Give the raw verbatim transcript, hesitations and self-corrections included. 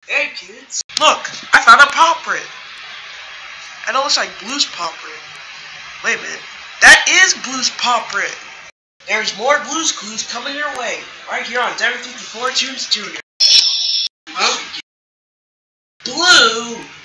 Hey kids, look, I found a pop print. And it looks like Blue's pop print. Wait a minute, that is Blue's pop print. There's more Blue's Clues coming your way, right here on Devon three twenty-four Toons Junior Huh? Blue!